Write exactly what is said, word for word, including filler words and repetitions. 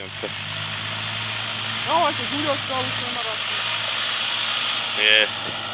sjećam se. Ovo se Đuljo stao u svema rastu. Je.